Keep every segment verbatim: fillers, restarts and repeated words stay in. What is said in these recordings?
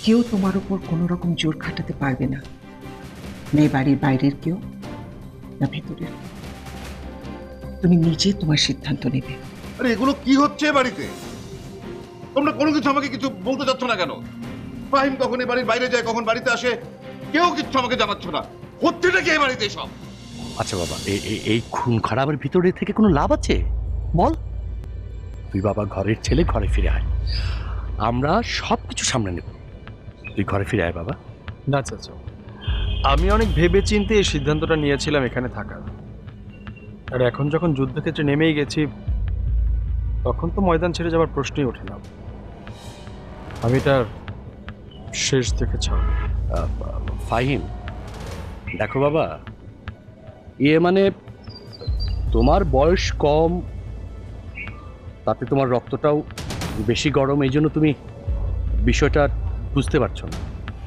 কেউ তোমার উপর কোনো রকম জোর খাটাতে পারবে না, মেয়ে বাড়ির বাইরের কেউ না ভেতরের। তুমি নিজে তোমার সিদ্ধান্ত নেবে। আরে এগুলো কি হচ্ছে বাড়িতে? তোমরা কোনো কিছু আমাকে কিছু বলতে চাচ্ছ না কেন? ফাহিম কখন এই বাড়ির বাইরে যায়, কখন বাড়িতে আসে, কেউ কিছু আমাকে জানাচ্ছ না। হচ্ছে নাকি এই বাড়িতে সব? আচ্ছা বাবা, এই খুন খারাপের ভিতরে থেকে কোনো লাভ আছে বল? তুই বাবা ঘরের ছেলে, ঘরে ফিরে আয়, আমরা সব কিছু সামনে নেব। তুই ঘরে ফিরে আয় বাবা। না চাচা, আমি অনেক ভেবে চিন্তে এই সিদ্ধান্তটা নিয়েছিলাম এখানে থাকার। আর এখন যখন যুদ্ধক্ষেত্রে নেমেই গেছি, তখন তো ময়দান ছেড়ে যাওয়ার প্রশ্নই ওঠে না। আমি এটার শেষ দেখে ছাড়ব। ফাহিম দেখো বাবা, ইয়ে মানে তোমার বয়স কম, তাতে তোমার রক্তটাও বেশি গরম, এই জন্য তুমি বিষয়টা বুঝতে পারছো না।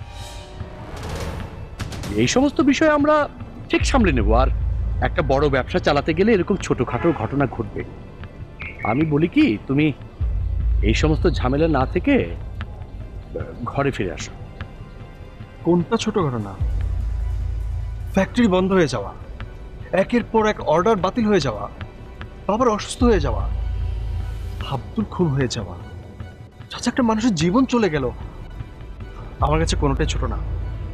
এই সমস্ত বিষয় আমরা ঠিক সামলে নেব। আর একটা বড় ব্যবসা চালাতে গেলে এরকম ছোটখাটো ঘটনা ঘটবে। আমি বলি কি, তুমি এই সমস্ত ঝামেলা না থেকে ঘরে ফিরে আসো। কোনটা ছোট ঘটনা? ফ্যাক্টরি বন্ধ হয়ে যাওয়া, একের পর এক অর্ডার বাতিল হয়ে যাওয়া, বাবার অসুস্থ হয়ে যাওয়া, আব্দুল খুন হয়ে যাওয়া, চাচা একটা মানুষের জীবন চলে গেল, আমার কাছে কোনোটাই ছোট না।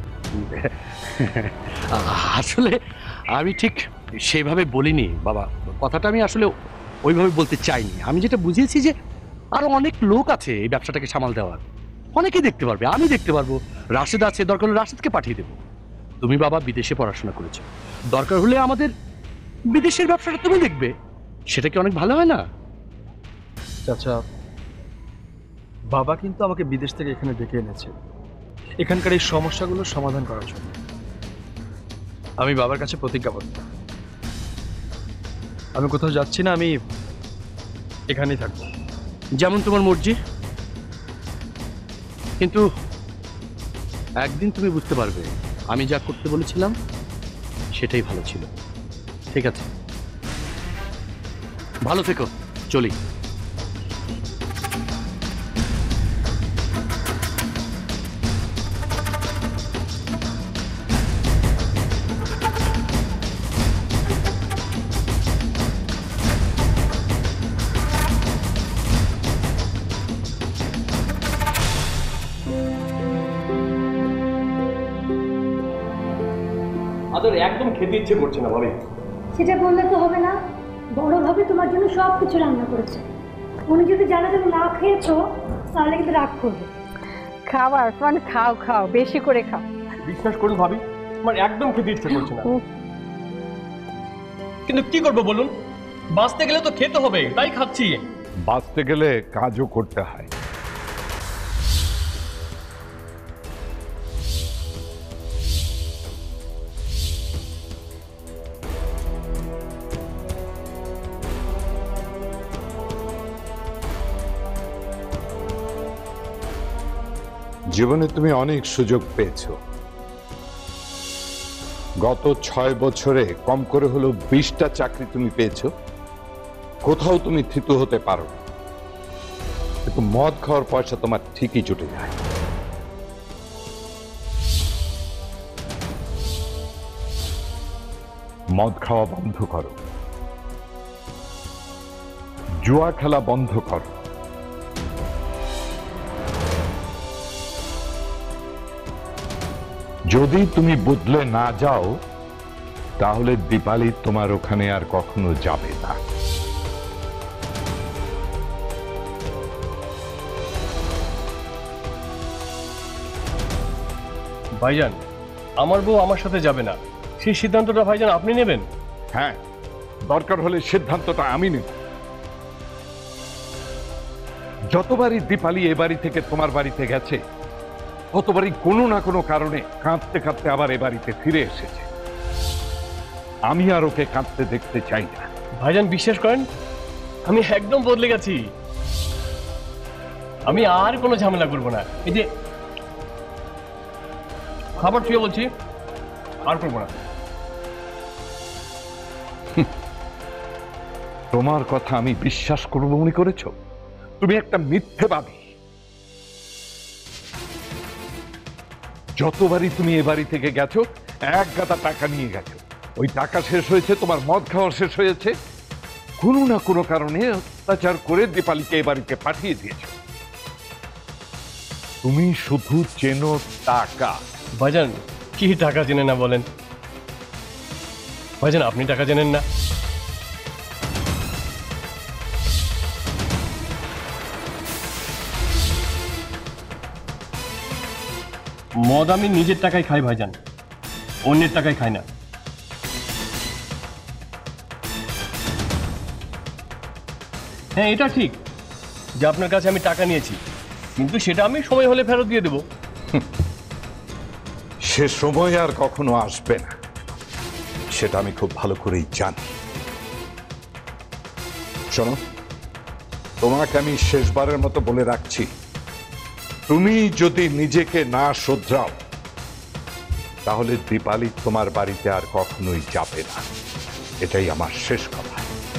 আসলে আমি ঠিক সেভাবে বলিনি বাবা, কথাটা আমি আসলে ওইভাবে বলতে চাইনি। আমি যেটা বুঝিয়েছি যে আরো অনেক লোক আছে এই ব্যবসাটাকে সামাল দেওয়ার, অনেকেই দেখতে পারবে, আমি দেখতে পারবো, রাশেদ আছে, দরকার হলে রাশেদকে পাঠিয়ে দেবো। তুমি বাবা বিদেশে পড়াশোনা করেছো, দরকার হলে আমাদের বিদেশের ব্যবসাটা তুমি দেখবে, সেটা কি অনেক ভালো হয় না? চাচা, বাবা কিন্তু আমাকে বিদেশ থেকে এখানে ডেকে এনেছে এখানকার এই সমস্যাগুলোর সমাধান করার জন্য। আমি বাবার কাছে প্রতিজ্ঞাবদ্ধ, আমি কোথাও যাচ্ছি না, আমি এখানেই থাকবো। যেমন তোমার মর্জি, কিন্তু একদিন তুমি বুঝতে পারবে আমি যা করতে বলেছিলাম সেটাই ভালো ছিল। ঠিক আছে, ভালো থেকো, চলি। একদম খেতে ইচ্ছে করছে না ভাবি। সেটা বললে তো হবে না, বড় ভাবে তোমার জন্য সব কিছু রান্না করেছে। উনি যদি জানা যাবে না খেয়েছো তাহলে কিন্তু রাগ করবে। খাবার মানে খাও খাও, বেশি করে খাও। বিশ্বাস করুন ভাবি, আমার একদম খেতে ইচ্ছে করছে না। কিন্তু কি করবো বলুন, বাঁচতে গেলে তো খেতে হবে, তাই খাচ্ছি। বাঁচতে গেলে কাজও করতে হয়। জীবনে তুমি অনেক সুযোগ পেয়েছো। গত ছয় বছরে কম করে হলো বিশটা চাকরি তুমি পেয়েছো, কোথাও তুমি থিতু হতে পারো, কিন্তু মদ খাওয়ার পয়সা তোমার ঠিকই জুটে যায়। মদ খাওয়া বন্ধ করো, জুয়া খেলা বন্ধ করো, যদি তুমি বদলে না যাও তাহলে দীপালি তোমার ওখানে আর কখনো যাবে না। ভাইজান, আমার বউ আমার সাথে যাবে না, সেই সিদ্ধান্তটা ভাইজান আপনি নেবেন। হ্যাঁ, দরকার হলে সিদ্ধান্তটা আমি নেব। যতবারই দীপালি এ বাড়ি থেকে তোমার বাড়িতে গেছে, ততবারই কোনো না কোনো কারণে কাঁদতে কাঁদতে আবার এ বাড়িতে ফিরে এসেছে। আমি আর ওকে কাঁদতে দেখতে চাই না। ভাইজান বিশ্বাস করেন, আমি একদম বদলে গেছি, আমি আর কোনো ঝামেলা করবো না। এই যে খাবার ছুঁয়ে বলছি, আর করবো না। তোমার কথা আমি বিশ্বাস করবো মনে করেছো? তুমি একটা মিথ্যেবাদী। যতবারই তুমি এ বাড়ি থেকে গেছো এক গাদা টাকা নিয়ে গেছো। ওই টাকা শেষ হয়েছে, তোমার মদ খাওয়া শেষ হয়েছে, কোনো না কোনো কারণে অত্যাচার করে দীপালিকে এ বাড়িতে পাঠিয়ে দিয়েছো। তুমি শুধু চেনো টাকা। ভাইজান কি টাকা চেনে না বলেন? ভাইজান আপনি টাকা চেনেন না? মদ আমি নিজের টাকায় খাই ভাইজান, অন্যের টাকায় খাই না। হ্যাঁ এটা ঠিক যে আপনার কাছে আমি টাকা নিয়েছি, কিন্তু সেটা আমি সময় হলে ফেরত দিয়ে দেবো। সে সময় আর কখনো আসবে না, সেটা আমি খুব ভালো করেই জানি। শোনো, তোমাকে আমি শেষবারের মতো বলে রাখছি, তুমি যদি নিজেকে না শোধরাও তাহলে দীপালি তোমার বাড়িতে আর কখনোই যাবে না। এটাই আমার শেষ কথা।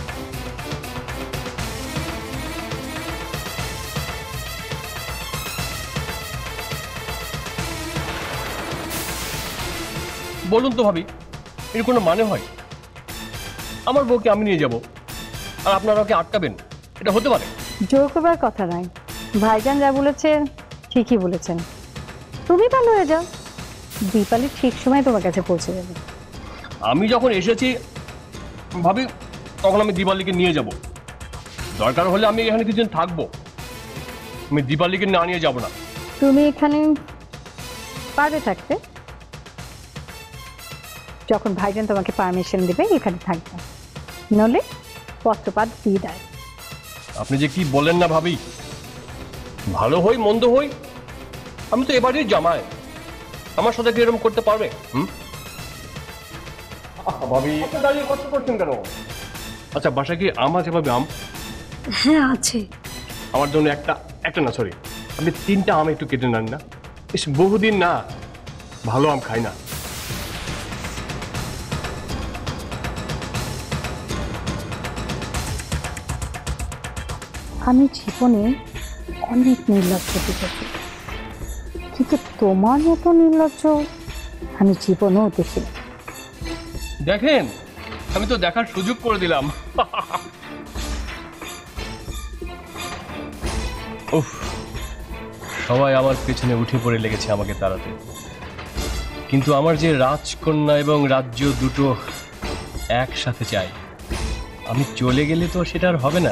বলুন তো ভাবি, এর কোনো মানে হয়? আমার বউকে আমি নিয়ে যাব আর আপনারা ওকে আটকাবেন, এটা হতে পারে? জোর করবার কথা নয়, ভাইজান যা বলেছে ঠিকই বলেছেন। তুমি ভালো হয়ে যাও, দীপালি ঠিক সময় তোমার কাছে পৌঁছে যাবে। আমি যখন এসেছি ভাবি, তখন আমি দীপালিকে নিয়ে যাব। দরকার হলে আমি এখানে কিছুদিন থাকবো, আমি দীপালিকে না নিয়ে যাব না। তুমি এখানে পারবে থাকতে, যখন ভাইজান তোমাকে পারমিশন দেবে এখানে থাকবে, নলে পত্রপাত দিয়ে দেয়। আপনি যে কি বলেন না ভাবি, ভালো হই মন্দ হই আমি তো এবারই জামাই, আমার সাথে কি এরকম করতে পারবে? হুম ভাবি আপনি দাঁড়িয়ে কষ্ট করছেন কেন? আচ্ছা বাসায় কি আম আছে ভাবি? আম হ্যাঁ আছে। আমার জন্য একটা একটা না সরি আপনি তিনটা আম একটু কেটে নেন না, বেশ বহুদিন না ভালো আম খাই না। আমি জীবনে অনেক নির্লজ্জ দেখেছি, কিন্তু তোমার মতো নির্লজ্জ আমি জীবনেও দেখিনি। দেখেন আমি তো দেখার সুযোগ করে দিলাম। উফ, সবাই আমার পেছনে উঠে পড়ে লেগেছে আমাকে তাড়াতে, কিন্তু আমার যে রাজকন্যা এবং রাজ্য দুটো একসাথে চাই, আমি চলে গেলে তো সেটা আর হবে না।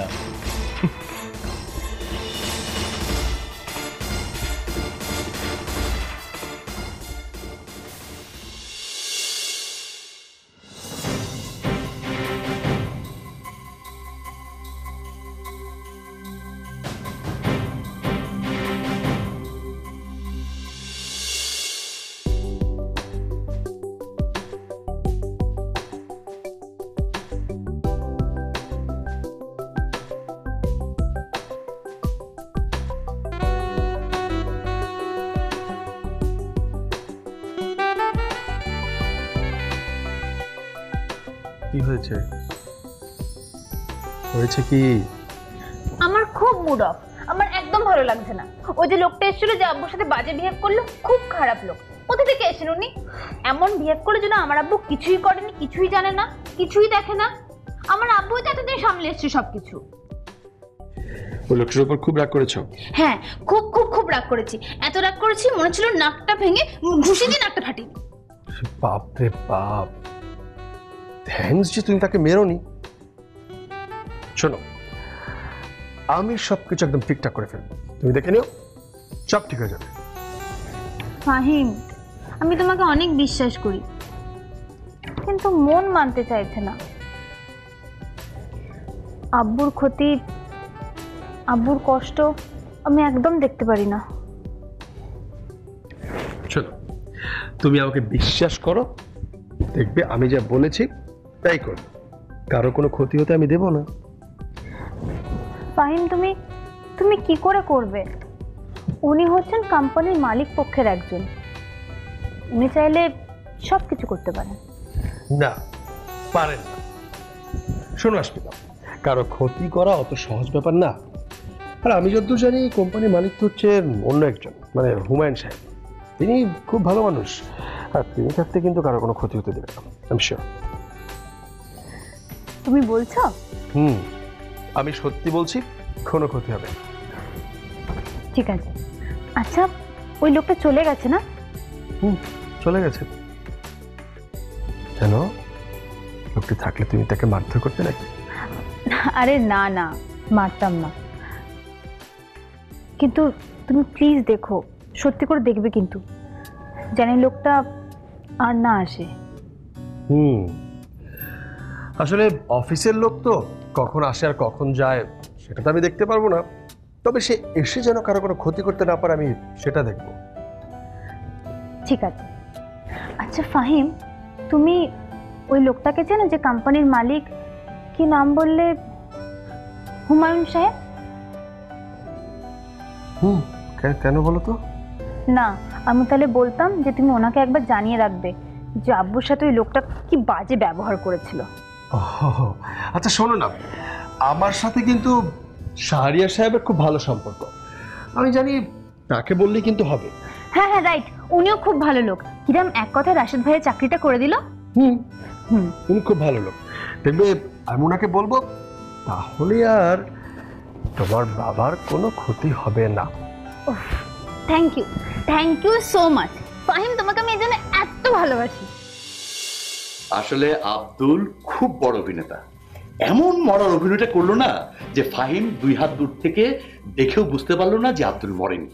কি হয়েছে? হয়েছে কি? আমার খুব মুড অফ, আমার একদম ভালো লাগছে না। ওই যে লোকটা এসেছিল যে আব্বুর সাথে বাজে বিহেভ করলো, খুব খারাপ লোক। কোথা থেকে এসেছেন উনি? এমন বিহেভ করলো যেন আমার আব্বু কিছুই করেনি, কিছুই জানে না, কিছুই দেখে না। আমার আব্বুই তো এতদিন সামলে এসছে সবকিছু। ওই লোকটার উপর খুব রাগ করেছো? হ্যাঁ খুব খুব খুব রাগ করেছি, এত রাগ করেছি মনে ছিল নাকটা ভেঙে ঘুষি দিয়ে নাকটা ফাটিয়ে। বাপ রে বাপ, থ্যাঙ্কস যে তুমি তাকে মেরোনি। শোনো, আমি সবকিছু একদম ঠিকঠাক করে ফেলবো, তুমি দেখে নিও, সব ঠিক হয়ে যাবে। ফাহিম, আমি তোমাকে অনেক বিশ্বাস করি, কিন্তু মন মানতে চাইছে না। আব্বুর ক্ষতি, আব্বুর কষ্ট আমি একদম দেখতে পারি না। শোনো, তুমি আমাকে বিশ্বাস করো, দেখবে আমি যা বলেছি তাই করো, কারো কোনো ক্ষতি হতে আমি দেব না। ফাহিম, তুমি তুমি কি করে করবে? উনি হচ্ছেন কোম্পানির মালিক পক্ষের একজন, উনি চাইলে সব কিছু করতে পারেন। না, পারেন না। শোনো আশমিতা, কারো ক্ষতি করা অত সহজ ব্যাপার না। আর আমি যতদূর জানি কোম্পানির মালিক তো হচ্ছে অন্য একজন, মানে হুমায়ুন সাহেব। তিনি খুব ভালো মানুষ, আর তিনি থাকতে কিন্তু কারো কোনো ক্ষতি হতে দেবে না, আমি শিওর। তুমি বলছো? হুম, আমি সত্যি বলছি, কোনো ক্ষতি হবে না। ঠিক আছে। আচ্ছা, ওই লোকটা চলে গেছে না? হুম, চলে গেছে। কেন, লোকটি থাকলে তুমি তাকে মারধর করতে নাকি? আরে না না, মারতাম না, কিন্তু তুমি প্লিজ দেখো, সত্যি করে দেখবে কিন্তু, জানি লোকটা আর না আসে। হুম, আসলে অফিসের লোক তো কখন আসে আর কখন যায় সেটা তো আমি দেখতে পারবো না, তবে সে এসে যেন কারো কোনো ক্ষতি করতে না পারে আমি সেটা দেখবো। ঠিক আছে। আচ্ছা ফাহিম, তুমি ওই লোকটাকে চেনো যে কোম্পানির মালিক, কি নাম বললে? হুমায়ুন সাহেব? হুম, কেন বলো তো? না, আমি তাহলে বলতাম যে তুমি ওনাকে একবার জানিয়ে রাখবে যে আব্বুর সাথে ওই লোকটা কি বাজে ব্যবহার করেছিল। আচ্ছা শোনো না, আমার সাথে কিন্তু শাহরিয়ার সাহেবের খুব ভালো সম্পর্ক, আমি জানি তাকে বললেই কিন্তু হবে। হ্যাঁ হ্যাঁ রাইট, উনিও খুব ভালো লোক। কিরম এক কথায় রাশেদ ভাইয়ের চাকরিটা করে দিল। হুম হুম উনি খুব ভালো লোক, দেখবে আমি ওনাকে বলবো, তাহলে আর তোমার বাবার কোনো ক্ষতি হবে না। Thank you, thank you so much Fahim, তোমাকে আমি এই জন্য এত ভালোবাসি। আসলে আব্দুল খুব বড় অভিনেতা, এমন মরার অভিনয়টা করলো না যে ফাহিম দুই হাত দূর থেকে দেখেও বুঝতে পারলো না যে আব্দুল মরেনি।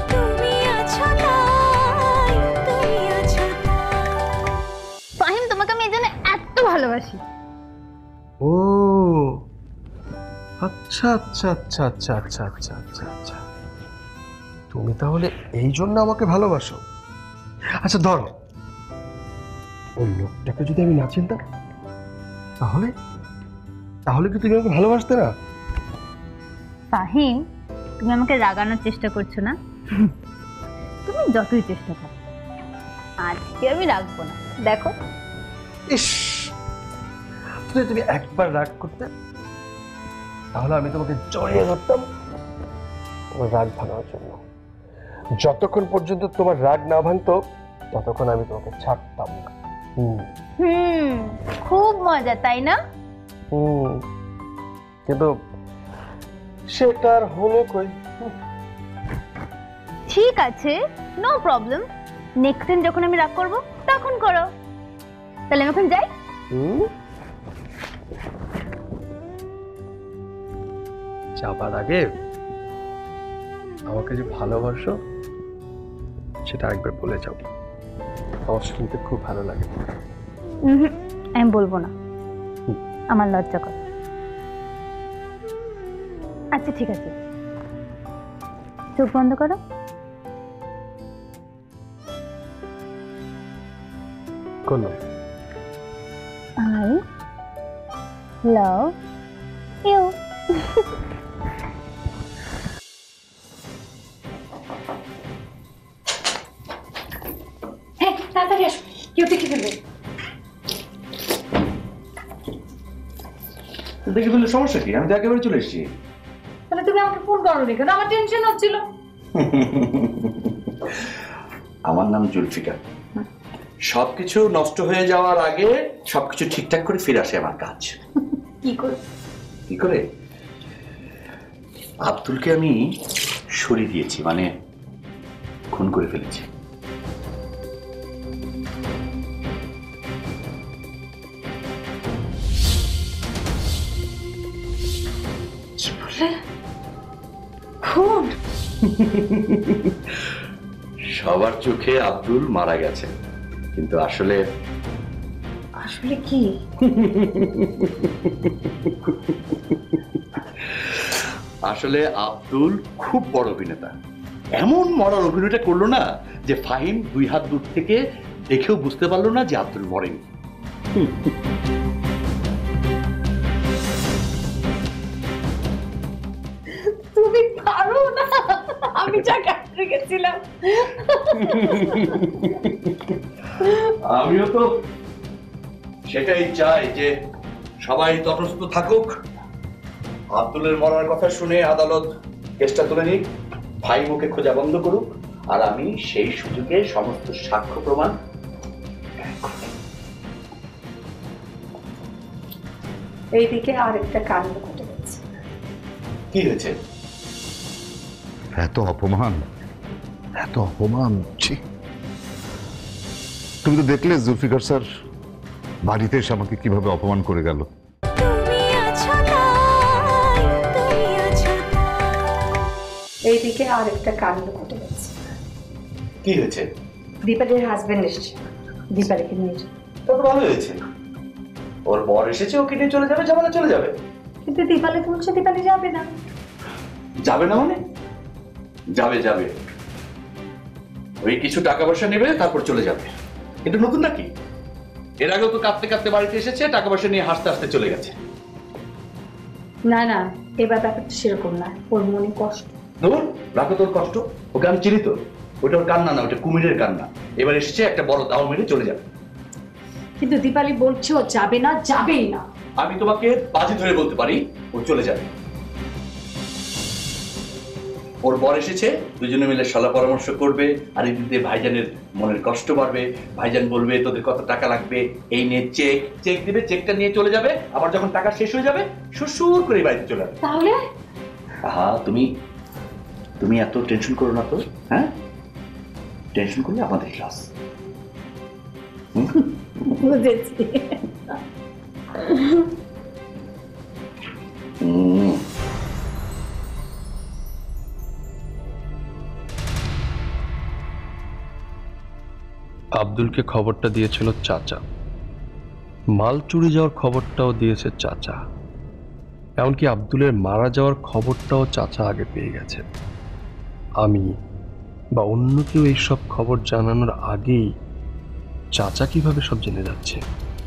ফাহিম, তোমাকে আমি এই জন্য এত ভালোবাসি। ও আচ্ছা আচ্ছা আচ্ছা আচ্ছা আচ্ছা আচ্ছা আচ্ছা আচ্ছা, তুমি তাহলে এই জন্য আমাকে ভালোবাসো। আচ্ছা ধরো, ওই লোকটাকে যদি আমি না চিনতাম তাহলে তাহলে কি তুমি আমাকে ভালোবাসতে না? ফাহিম, তুমি আমাকে রাগানোর চেষ্টা করছো না? তুমি যতই চেষ্টা করো, আজকে আমি রাখবো না, দেখো। ইস, যদি তুমি একবার রাগ করতে তাহলে আমি তোমাকে জড়িয়ে ধরতাম তোমার রাগ ভাঙার জন্য। যতক্ষণ পর্যন্ত তোমার রাগ না ভাঙতো ততক্ষণ আমি তোমাকে ছাড়তাম না। হুম হুম খুব মজা, তাই না? হুম, কিন্তু সেটার হলো কই? ঠিক আছে, নো প্রবলেম, নেক্সট টাইম যখন আমি রাগ করবো তখন করো। তাহলে আমি এখন যাই। হুম, যাবার আগে আমাকে যে ভালোবাসো সেটা একবার বলে যাও, আমার শুনতে খুব ভালো লাগে। উহুম, আমি বলবো না, আমার লজ্জা করে। আচ্ছা ঠিক আছে, চোখ বন্ধ করো। করলাম। I love you. হ্যাঁ তাড়াতাড়ি আসো, কেউ দেখে ফেলবে। দেখে ফেললে সমস্যা কি? আমি তো একেবারে চলে এসেছি। তাহলে তুমি আমাকে ফোন করো নি কেন? আমার টেনশন হচ্ছিল। আমার নাম জুলফিকার। সবকিছু নষ্ট হয়ে যাওয়ার আগে সবকিছু ঠিকঠাক করে ফিরে আসে আমার কাজ। কি করে? কি করে? আব্দুলকে আমি সরিয়ে দিয়েছি, মানে খুন করে ফেলেছি। খুন? সবার চোখে আব্দুল মারা গেছে, কিন্তু আসলে আসলে কি? আসলে আব্দুল খুব বড় অভিনেতা, এমন মরার অভিনয়টা করলো না যে ফাহিম দুই হাত দূর থেকে দেখেও বুঝতে পারলো না যে আব্দুল মরেনি। তুমি পারো না, আমি যা কাটতে গেছিলাম। আমিও তো সেটাই চাই যে সবাই তটস্থ থাকুক। আব্দুলের মরার কথা শুনে আদালত কেসটা তুলে নিক, ভাই মুখে খোঁজা বন্ধ করুক, আর আমি সেই সুযোগে সমস্ত সাক্ষ্য প্রমাণ এইদিকে আরেকটা কাণ্ড ঘটে গেছে। কি হয়েছে? এত অপমান, এত অপমান। ছি, তুমি তো দেখলে জুলফিকার স্যার বাড়িতে এসে আমাকে কিভাবে অপমান করে গেল। এইদিকে আরেকটা কাণ্ড ঘটে গেছে। কি হয়েছে? দীপালির হাজবেন্ড এসেছে দীপালিকে নিয়ে। তো ভালো হয়েছে, ওর বর এসেছে, ওকে নিয়ে চলে যাবে, ঝামেলা চলে যাবে। কিন্তু দীপালি তো বলছে দীপালি যাবে না। যাবে না মানে? যাবে যাবে, ওই কিছু টাকা পয়সা নেবে তারপর চলে যাবে। এটা নতুন নাকি? এর আগেও তো কাঁদতে কাঁদতে বাড়িতে এসেছে, টাকা পয়সা নিয়ে হাসতে হাসতে চলে গেছে। না না, এবার ব্যাপারটা সেরকম না, ওর মনে কষ্ট। ধর, রাখো তোর কষ্ট, ওকে আমি চিনি তো। ওটা ওর কান্না না, ওটা কুমিরের কান্না। এবার এসেছে, একটা বড় দাও মেরে চলে যাবে। কিন্তু দীপালি বলছে ও যাবে না, যাবেই না। আমি তোমাকে বাজি ধরে বলতে পারি ও চলে যাবে। ওর বর এসেছে, দুজনে মিলে সলা পরামর্শ করবে, আর এদিকে ভাইজানের মনের কষ্ট বাড়বে। ভাইজান বলবে তোদের কত টাকা লাগবে, এই নিয়ে চেক চেক দিবে, চেকটা নিয়ে চলে যাবে। আবার যখন টাকা শেষ হয়ে যাবে সুর করে বাড়িতে চলে যাবে। তাহলে হ্যাঁ, তুমি তুমি এত টেনশন করো না তো। হ্যাঁ, টেনশন করলে আমাদের ক্লাস। বুঝেছি। আব্দুলকে খবরটা দিয়েছিল চাচা, মাল চুরি যাওয়ার খবরটাও দিয়েছে চাচা, এমনকি আব্দুলের মারা যাওয়ার খবরটাও চাচা আগে পেয়ে গেছে। আমি বা অন্য কেউ এইসব খবর জানানোর আগেই চাচা কিভাবে সব জেনে যাচ্ছে?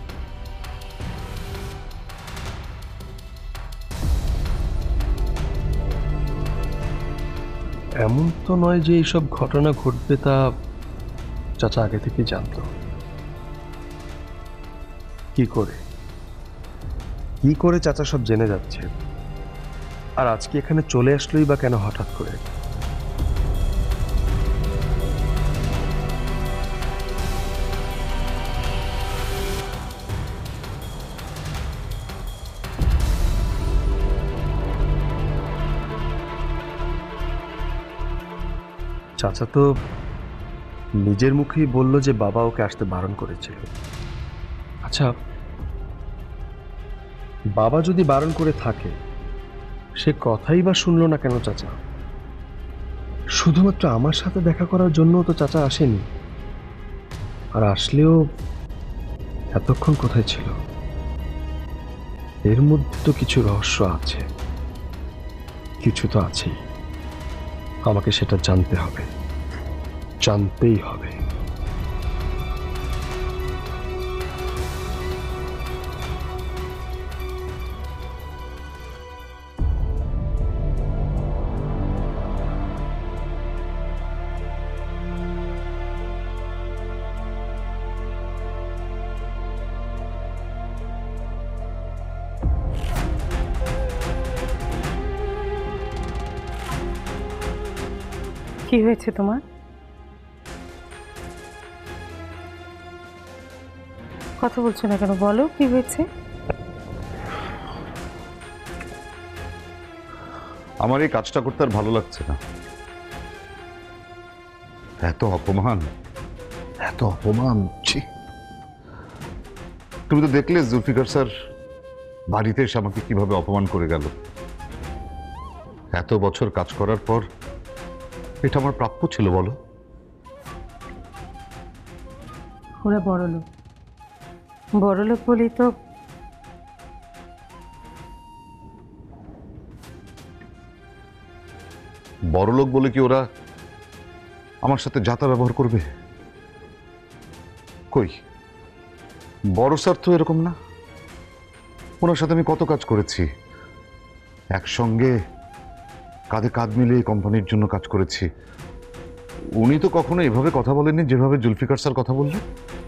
এমন তো নয় যে এইসব ঘটনা ঘটবে তা চাচা আগে থেকে জানতো। কি করে কি করে চাচা সব জেনে যাচ্ছে? আর আজকে এখানে চলে আসলোই বা কেন হঠাৎ করে? চাচা তো নিজের মুখেই বলল যে বাবা ওকে আসতে বারণ করেছিল। আচ্ছা, বাবা যদি বারণ করে থাকে, সে কথাই বা শুনলো না কেন চাচা? শুধুমাত্র আমার সাথে দেখা করার জন্য তো চাচা আসেনি। আর আসলেও এতক্ষণ কোথায় ছিল? এর মধ্যে তো কিছু রহস্য আছে, কিছু তো আছেই। আমাকে সেটা জানতে হবে, জানতেই হবে। কি হয়েছে তোমার? কথা বলছো না কেন? বলো কি হয়েছে। আমার এই কাজটা করতে আর ভালো লাগছে না। এত অপমান, এত অপমান। ছি, তুমি তো দেখলে জুলফিকার স্যার বাড়িতে এসে আমাকে কিভাবে অপমান করে গেল। এত বছর কাজ করার পর এটা আমার প্রাপ্য ছিল বলো? ওরা বড় লোক, বড় লোক বলেই তো। বড় লোক বলে কি ওরা আমার সাথে যাতা ব্যবহার করবে? কই, বড় স্যার তো এরকম না। ওনার সাথে আমি কত কাজ করেছি, একসঙ্গে কাঁধে কাঁধ মিলিয়ে কোম্পানির জন্য কাজ করেছি। উনি তো কখনো এভাবে কথা বলেননি যেভাবে জুলফিকার স্যার কথা বললেন।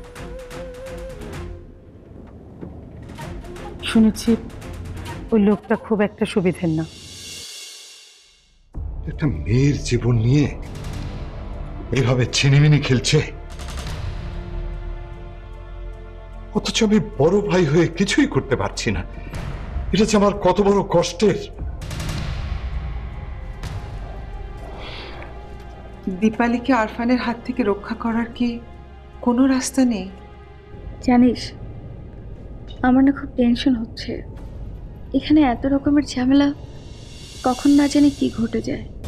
শুনেছি ওই লোকটা খুব একটা সুবিধের না। একটা মেয়ের জীবন নিয়ে এইভাবে ছিনিমিনি খেলছে, অথচ আমি বড় ভাই হয়ে কিছুই করতে পারছি না। এটা যে আমার কত বড় কষ্টের। দীপালিকে আরফানের হাত থেকে রক্ষা করার কি কোনো রাস্তা নেই? জানিস, আমার না খুব টেনশন হচ্ছে। এখানে এত রকমের ঝামেলা, কখন না জানি কি ঘটে যায়।